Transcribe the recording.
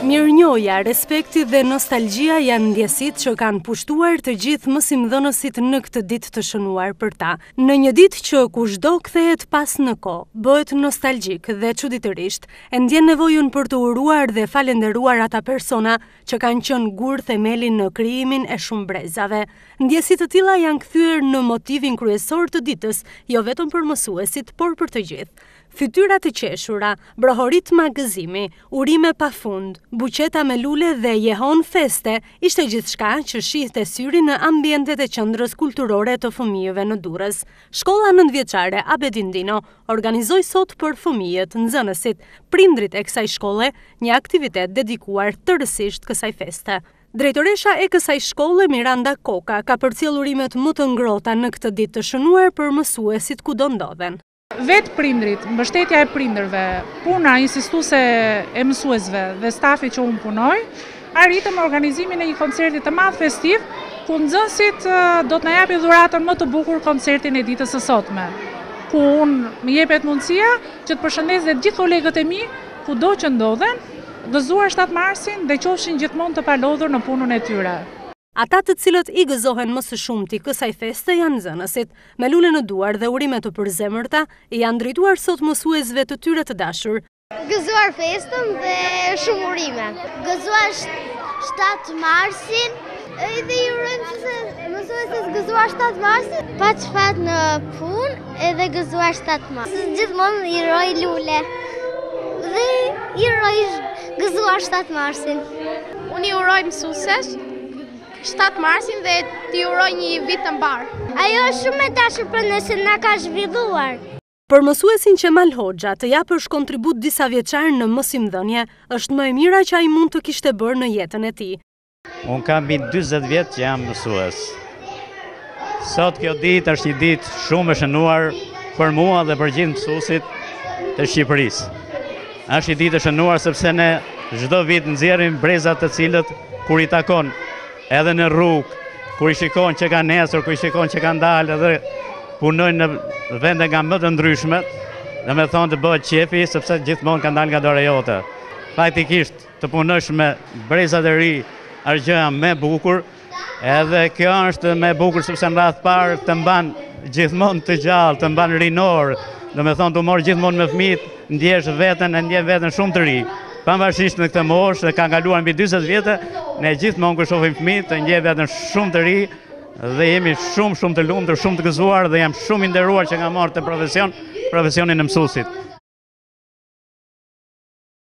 Mirënjohja, respekti dhe nostalgjia janë ndjesitë që kanë pushtuar të gjithë mësimdhënësit në këtë ditë të shënuar për ta. Në një ditë që kushdo kthehet pas në kohë, bëhet nostalgjik dhe çuditërisht, e ndjen nevojën për të uruar dhe falenderuar ata persona që kanë qenë gur themelin në krijimin e shumë brezave. Ndjesitë të tilla janë kthyer në motivin kryesor të ditës, jo vetëm për mësuesit, por për të gjithë. Fytyra të qeshura, brohorit magëzimi, urime pafund, buqeta me lule dhe jehon feste, ishte gjithçka që shihte syri në ambientet e qendrës kulturore të fëmijëve në Durrës. Shkolla nëntëvjeçare Abedin Dino organizoi sot për fëmijët, nxënësit, prindrit e kësaj shkolle një aktivitet dedikuar tërësisht kësaj feste. Drejtoresha e kësaj shkolle, Miranda Koka, ka përcjellur urimet më të ngrohta në këtë ditë të shënuar për mësuesit kudo ndodhen. Vetë prindrit, mbështetja e prindërve, puna insistuese e mësuesve dhe stafi që unë punoj, arritëm organizimin e një koncerti të madh festiv, ku nxënësit do të na japin dhuratën më të bukur, koncertin e ditës së sotme, ku unë më jepet mundësia që të përshëndes dhe gjithë kolegët e mi, kudo që ndodhen, gëzuar 7 marsin dhe qofshin gjithmonë të palodhur në punën e tyre. Ata të cilët i gëzohen më së shumti kësaj feste janë nxënësit. Me lule në duar dhe urime të përzemërta, janë drejtuar sot mësuesve të tyre të dashur. Gëzuar festën dhe shumë urime. Gëzuar 7 marsin dhe i urojmë mësuesit gëzuar 7 marsin, pa çfat në punë edhe gëzuar 7 marsin. Gjithmonë i uroj lule dhe i uroj gëzuar 7 marsin. Unë i uroj mësueses 7 marsin dhe t'i uroj një vit të mbar. Ajo është shumë e dashur për ne se na ka zhvilluar. Për mësuesin Qemal Hoxha të japësh kontribut disa vjeçar në mësimdhënie, është më e mira që ai mund të kishte bërë në jetën e tij. Unë kam mbi 40 vjet që jam mësues. Sot kjo ditë është një ditë shumë e shënuar për mua dhe për gjithë mësuesit të Shqipërisë. Është një ditë e shënuar sepse ne çdo vit nxjerrim brezat të cilët kur i takon edhe në rrugë, kur i shikon që ka nesër, kur i shikon që ka ndalë dhe punojnë në vende nga më të ndryshme, dhe me thonë të bëhet qefi, sepse gjithmonë ka ndalë nga dora jote. Faktikisht, të punosh me brezat e ri, është gjëja më e bukur, edhe kjo është më e bukur sepse në radhë parë të mban gjithmonë të gjallë, të mban rinor, dhe me thonë të morë gjithmonë me fëmijët, ndjen veten shumë të ri. Pavarësisht në këtë moshë dhe ka kaluar mbi 40 vjetë, ne gjithmonë kur shohim fëmijë të ndjej veten shumë të ri dhe jemi shumë të lumtur, shumë të gëzuar dhe jam shumë i nderuar që kam marrë të profesionin e mësuesit.